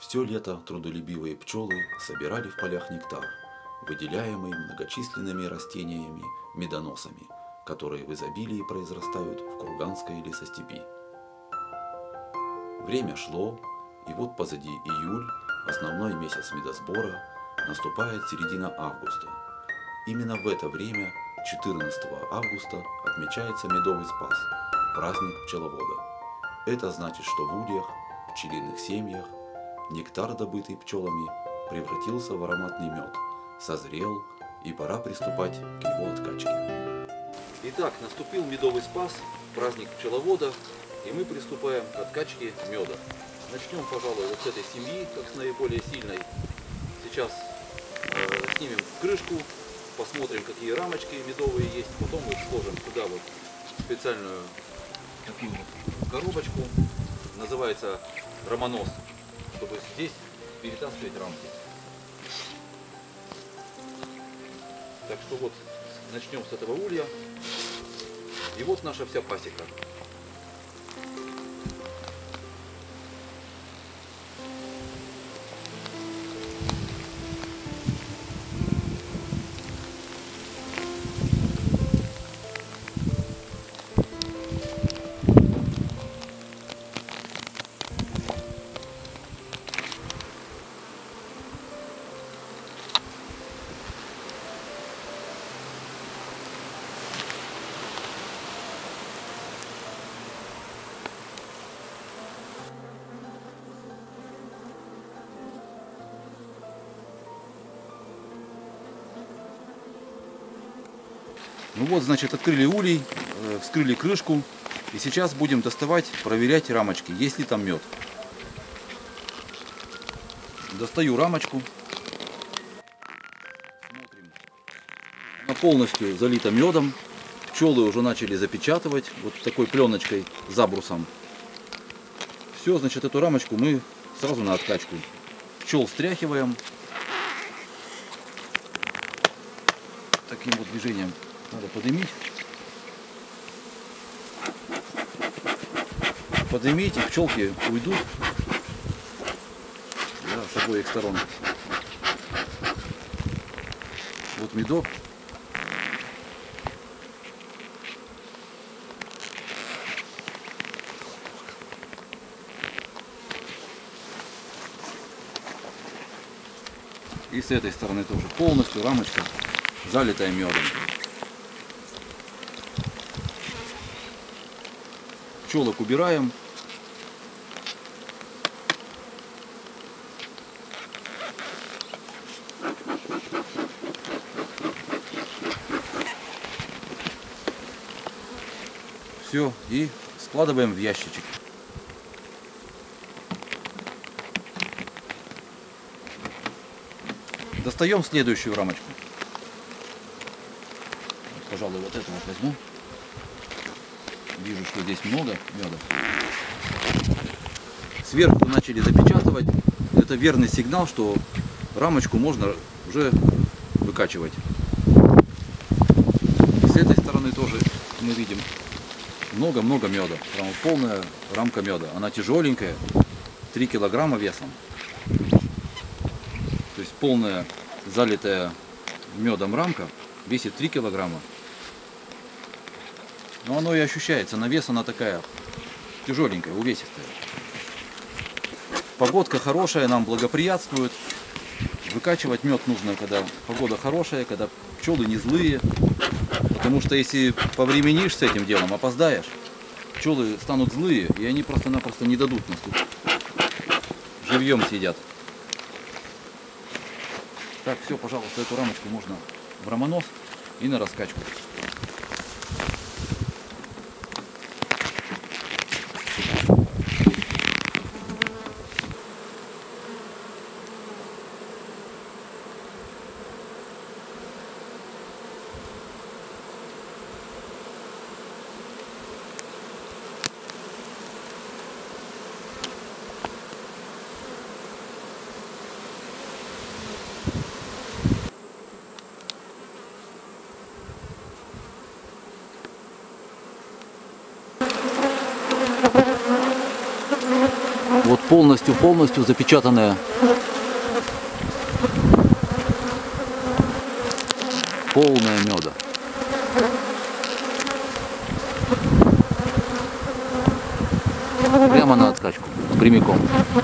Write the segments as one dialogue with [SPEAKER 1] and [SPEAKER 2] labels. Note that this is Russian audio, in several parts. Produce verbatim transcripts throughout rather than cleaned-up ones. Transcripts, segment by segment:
[SPEAKER 1] Все лето трудолюбивые пчелы собирали в полях нектар, выделяемый многочисленными растениями медоносами, которые в изобилии произрастают в Курганской лесостепи. Время шло, и вот позади июль, основной месяц медосбора, наступает середина августа. Именно в это время, четырнадцатого августа, отмечается Медовый Спас, праздник пчеловода. Это значит, что в ульях, пчелиных семьях, нектар, добытый пчелами, превратился в ароматный мед, созрел, и пора приступать к его откачке. Итак, наступил Медовый Спас, праздник пчеловода, и мы приступаем к откачке меда. Начнем, пожалуй, вот с этой семьи, как с наиболее сильной. Сейчас э, снимем крышку, посмотрим, какие рамочки медовые есть, потом мы сложим сюда вот специальную такую вот коробочку, называется ромонос, чтобы здесь перетаскивать рамки. Так что вот начнем с этого улья. И вот наша вся пасека. Ну вот, значит, открыли улей, э, вскрыли крышку, и сейчас будем доставать, проверять рамочки, есть ли там мед. Достаю рамочку. Смотрим. Она полностью залита медом. Пчелы уже начали запечатывать вот такой пленочкой, забрусом. Все, значит, эту рамочку мы сразу на откачку. Пчел стряхиваем. Таким вот движением. Надо подымить. Подымить, и пчелки уйдут. Да, с обоих сторон. Вот медок. И с этой стороны тоже полностью рамочка залитая медом. Пчелок убираем. Все, и складываем в ящичек. Достаем следующую рамочку. Пожалуй, вот эту вот возьму. Вижу, что здесь много меда. Сверху начали запечатывать. Это верный сигнал, что рамочку можно уже выкачивать. С этой стороны тоже мы видим много-много меда. Прям полная рамка меда. Она тяжеленькая, три килограмма весом. То есть полная залитая медом рамка весит три килограмма. Но оно и ощущается, на вес она такая тяжеленькая, увесистая. Погодка хорошая, нам благоприятствует. Выкачивать мед нужно, когда погода хорошая, когда пчелы не злые. Потому что если повременишь с этим делом, опоздаешь, пчелы станут злые, и они просто-напросто не дадут нас тут. Живьем съедят. Так, все, пожалуйста, эту рамочку можно в ромонос и на раскачку.
[SPEAKER 2] Вот полностью-полностью запечатанная. Полная меда. Прямо на откачку, прямиком.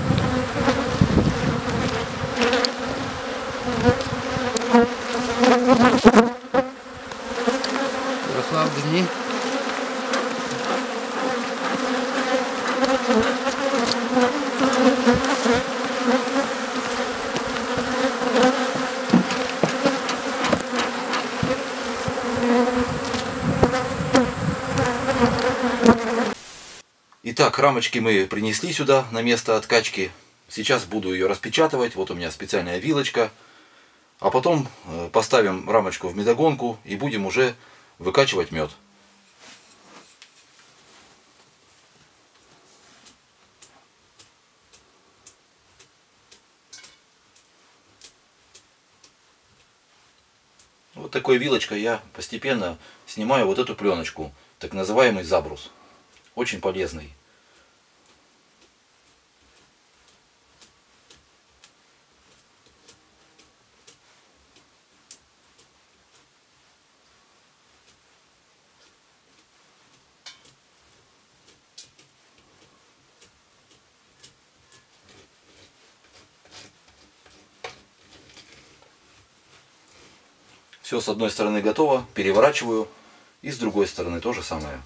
[SPEAKER 3] Ярослав, дни.
[SPEAKER 1] Итак, рамочки мы принесли сюда на место откачки. Сейчас буду ее распечатывать. Вот у меня специальная вилочка. А потом поставим рамочку в медогонку и будем уже выкачивать мед. Вот такой вилочкой я постепенно снимаю вот эту пленочку, так называемый забрус. Очень полезный. Все с одной стороны готово, переворачиваю, и с другой стороны то же самое.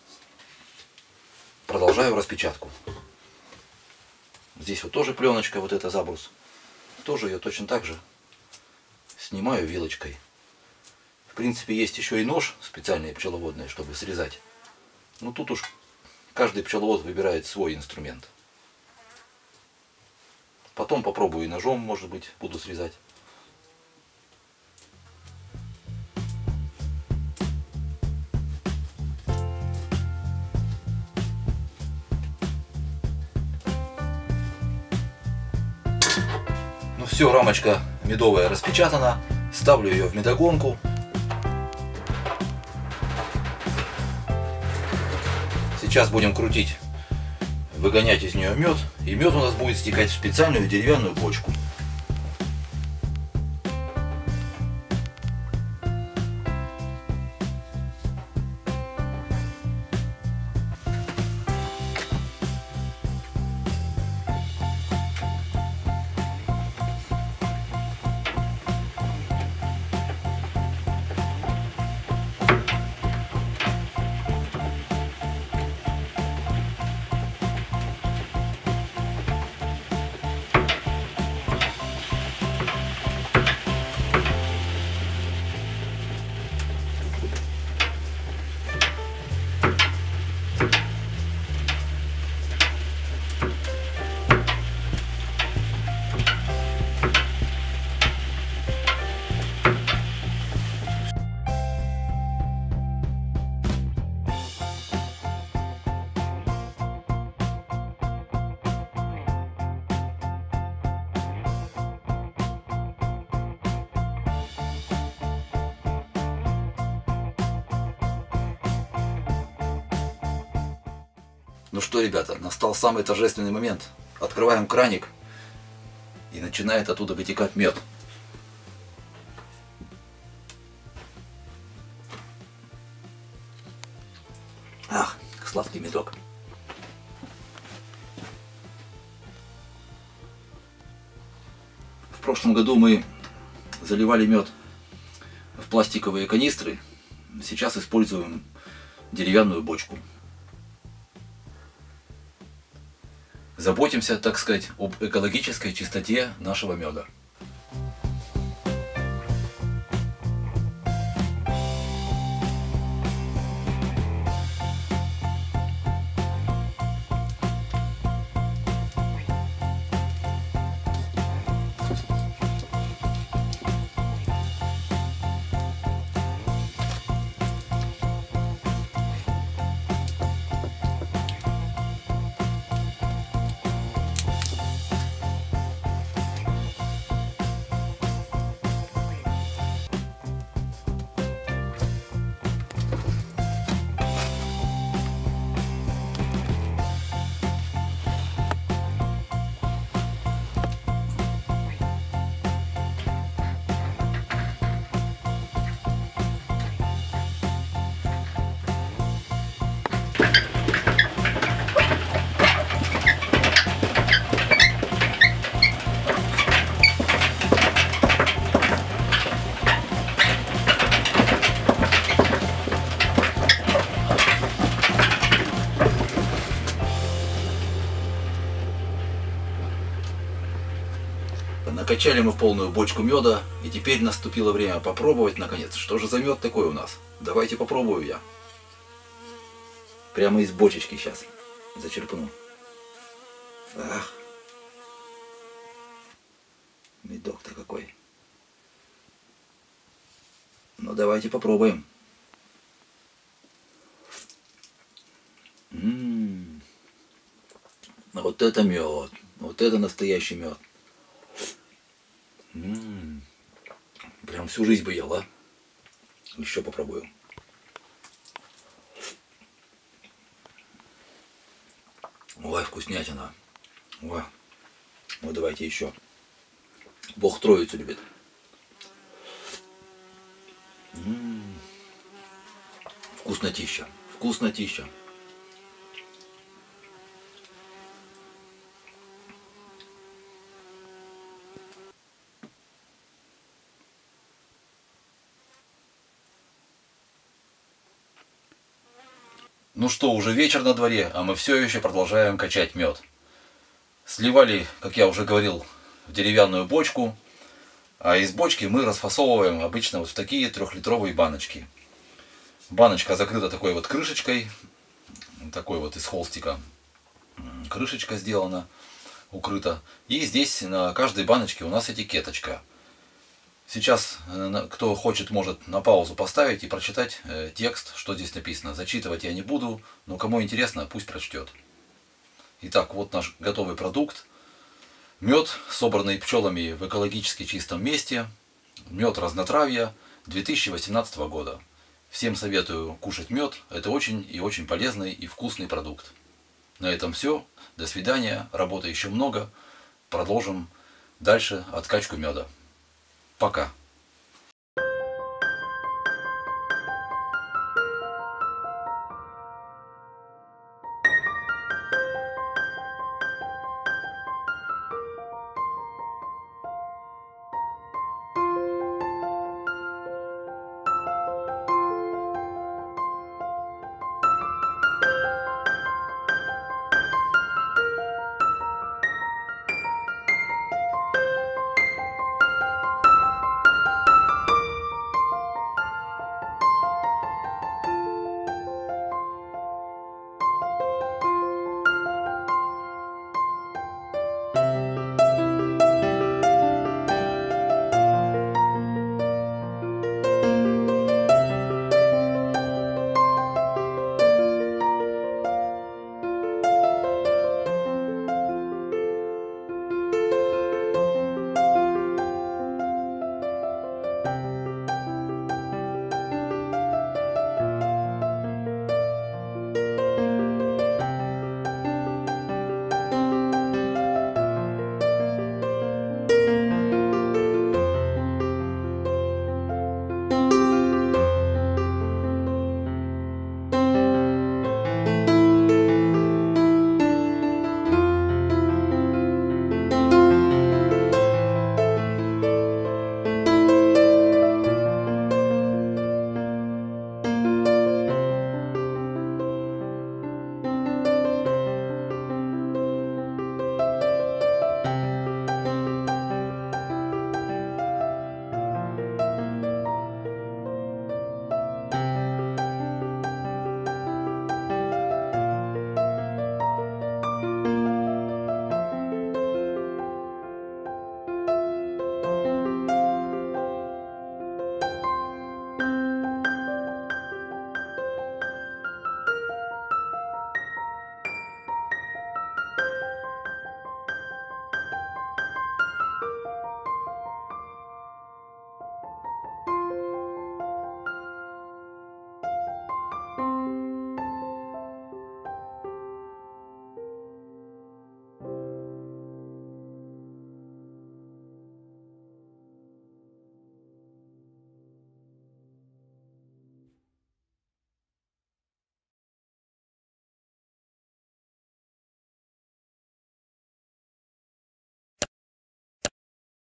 [SPEAKER 1] Продолжаю распечатку. Здесь вот тоже пленочка, вот эта забрус. Тоже ее точно так же снимаю вилочкой. В принципе, есть еще и нож специальный пчеловодный, чтобы срезать. Но тут уж каждый пчеловод выбирает свой инструмент. Потом попробую и ножом, может быть, буду срезать. Все, рамочка медовая распечатана. Ставлю ее в медогонку. Сейчас будем крутить, выгонять из нее мед. И мед у нас будет стекать в специальную деревянную бочку. Ну что, ребята, настал самый торжественный момент. Открываем краник, и начинает оттуда вытекать мед. Ах, сладкий медок. В прошлом году мы заливали мед в пластиковые канистры. Сейчас используем деревянную бочку. Заботимся, так сказать, об экологической чистоте нашего меда. Накачали мы полную бочку меда, и теперь наступило время попробовать наконец. Что же за мед такой у нас? Давайте попробую я. Прямо из бочечки сейчас зачерпну. Ах. Медок-то какой. Ну давайте попробуем. М-м-м. Вот это мед. Вот это настоящий мед. М-м-м. Прям всю жизнь бы ел, а? Еще попробую. Ой, вкуснятина. Ой. Ну давайте еще. Бог троицу любит. М-м-м. Вкуснотища. Вкуснотища. Ну что, уже вечер на дворе, а мы все еще продолжаем качать мед. Сливали, как я уже говорил, в деревянную бочку, а из бочки мы расфасовываем обычно вот в такие трехлитровые баночки. Баночка закрыта такой вот крышечкой, такой вот из холстика крышечка сделана, укрыта. И здесь на каждой баночке у нас этикеточка. Сейчас, кто хочет, может на паузу поставить и прочитать текст, что здесь написано. Зачитывать я не буду, но кому интересно, пусть прочтет. Итак, вот наш готовый продукт. Мед, собранный пчелами в экологически чистом месте. Мед разнотравья две тысячи восемнадцатого года. Всем советую кушать мед. Это очень и очень полезный и вкусный продукт. На этом все. До свидания. Работы еще много. Продолжим дальше откачку меда. Пока.